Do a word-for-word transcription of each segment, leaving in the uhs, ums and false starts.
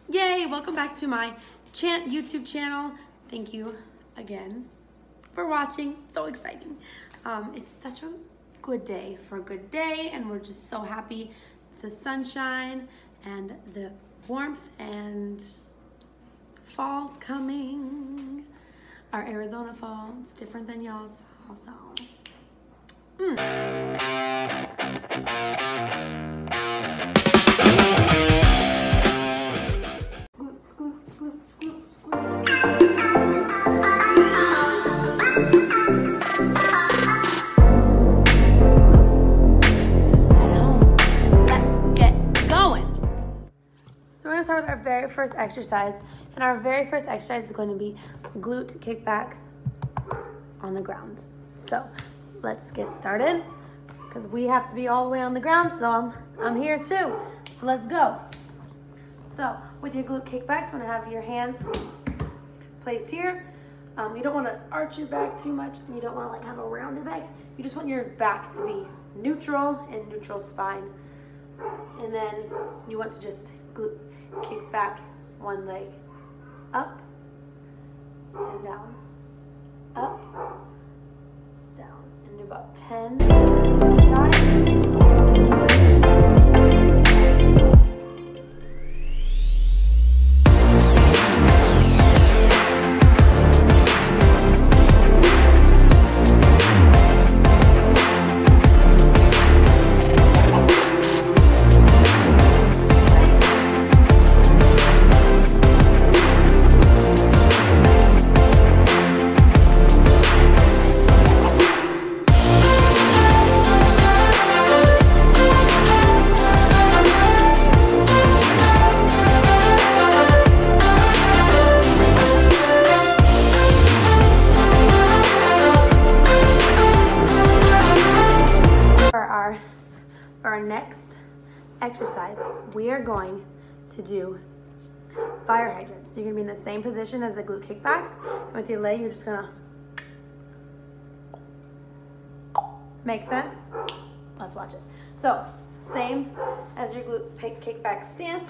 Yay, welcome back to my chan YouTube channel. Thank you again for watching. So exciting. Um, it's such a good day for a good day, and we're just so happy the sunshine and the warmth and fall's coming. Our Arizona fall, it's different than y'all's fall, so. Mm. Glutes, glutes, glutes, glutes, glutes. At home. Let's get going. So we're gonna start with our very first exercise, and our very first exercise is going to be glute kickbacks on the ground. So let's get started, because we have to be all the way on the ground, so I'm, I'm here too. So let's go. So with your glute kickbacks, you want to have your hands placed here. Um, you don't want to arch your back too much, and you don't want to like have a rounded back. You just want your back to be neutral and neutral spine. And then you want to just glute kick back one leg up and down, up, down, and do about ten each side. Exercise, we are going to do fire hydrants. So you're gonna be in the same position as the glute kickbacks, and with your leg, you're just gonna make sense? Let's watch it. So same as your glute kickback stance.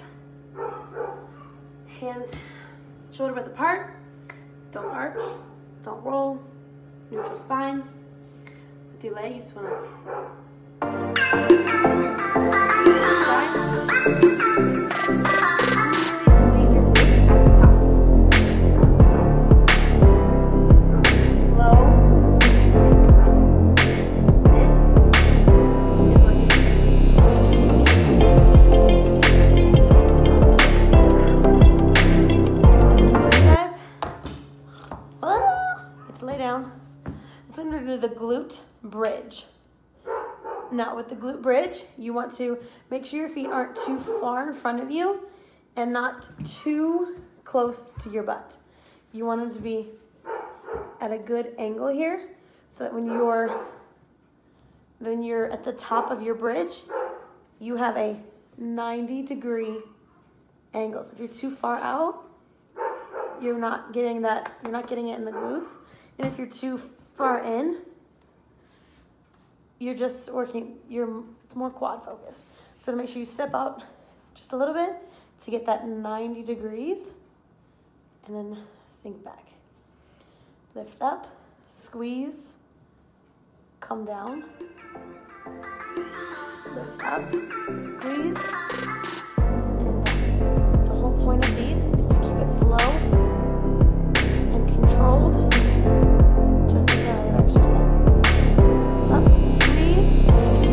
Hands shoulder width apart. Don't arch. Don't roll. Neutral spine. With your leg, you just wanna the glute bridge. Now with the glute bridge, you want to make sure your feet aren't too far in front of you and not too close to your butt. You want them to be at a good angle here, so that when you're when you're at the top of your bridge, you have a ninety degree angle. So if you're too far out, you're not getting that, you're not getting it in the glutes. And if you're too far in, you're just working, you're, it's more quad focused. So to make sure you step out just a little bit to get that ninety degrees, and then sink back. Lift up, squeeze, come down, lift up, squeeze, and down. The whole point of these is to keep it slow and controlled, just as our other exercises. So up, squeeze,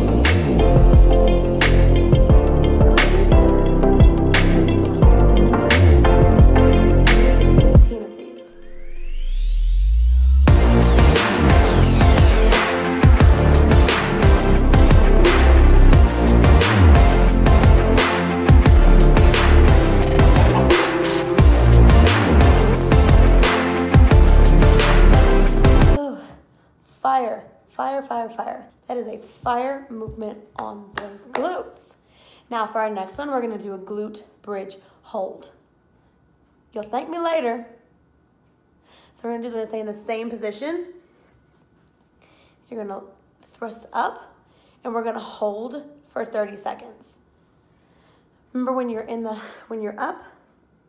squeeze, and down. fifteen of these. Fire, fire, fire, fire. That is a fire movement on those glutes. Now for our next one, we're gonna do a glute bridge hold. You'll thank me later. So we're gonna just gonna stay in the same position. You're gonna thrust up, and we're gonna hold for thirty seconds. Remember when you're in the, when you're up,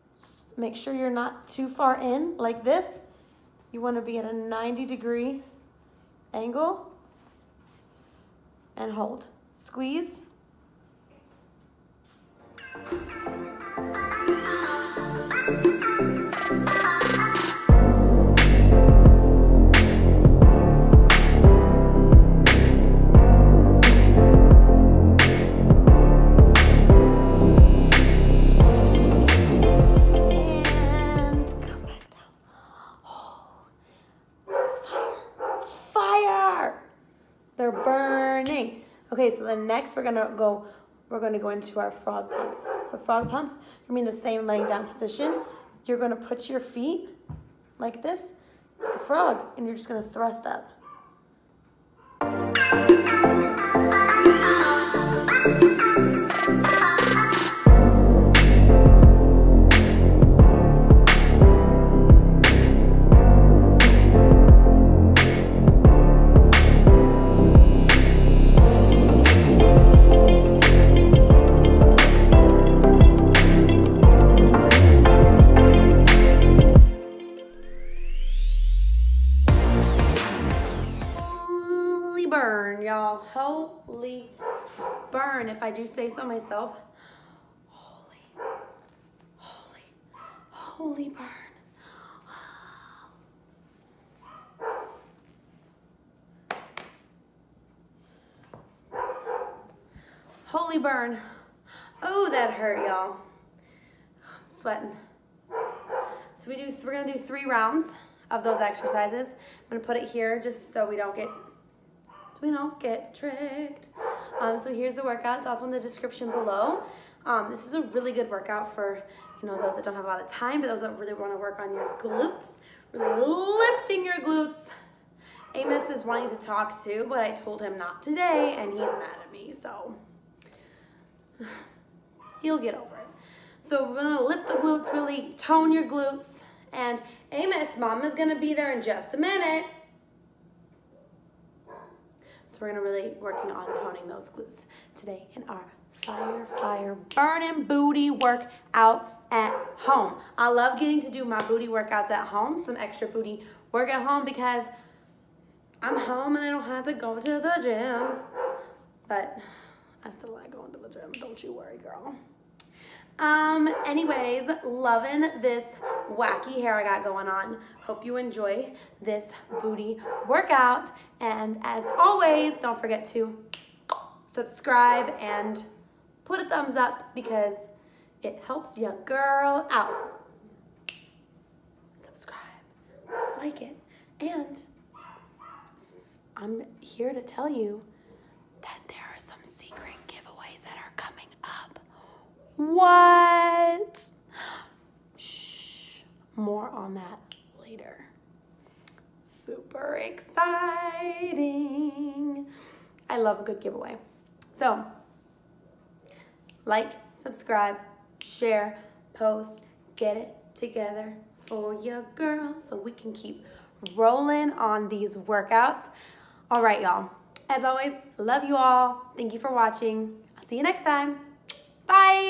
So make sure you're not too far in like this. You want to be at a ninety degree angle and hold. Squeeze. They're burning. Okay, so then next we're gonna go, we're gonna go into our frog pumps. So frog pumps, you're in the same laying down position. You're gonna put your feet like this, like a frog, and you're just gonna thrust up. Burn, y'all. Holy burn, if I do say so myself. Holy, holy, holy burn. Holy burn. Oh, that hurt, y'all. I'm sweating. So we do, we're gonna do three rounds of those exercises. I'm gonna put it here just so we don't get we don't get tricked. Um, so here's the workout. It's also in the description below. Um, this is a really good workout for, you know, those that don't have a lot of time, but those that really want to work on your glutes, really lifting your glutes. Amos is wanting to talk too, but I told him not today, and he's mad at me, so he'll get over it. So we're gonna lift the glutes, really tone your glutes, and Amos, Mama's gonna be there in just a minute. So we're gonna really working on toning those glutes today in our fire, fire, burning booty workout at home. I love getting to do my booty workouts at home, some extra booty work at home because I'm home and I don't have to go to the gym. But I still like going to the gym, don't you worry, girl. Um, anyways, loving this wacky hair I got going on. Hope you enjoy this booty workout. And as always, don't forget to subscribe and put a thumbs up because it helps your girl out. Subscribe, like it, and I'm here to tell you that there are some secret giveaways that are coming up. What? Shh, more on that later. Super exciting. I love a good giveaway. So, like, subscribe, share, post, get it together for your girl so we can keep rolling on these workouts. All right, y'all. As always, love you all. Thank you for watching. I'll see you next time. Bye.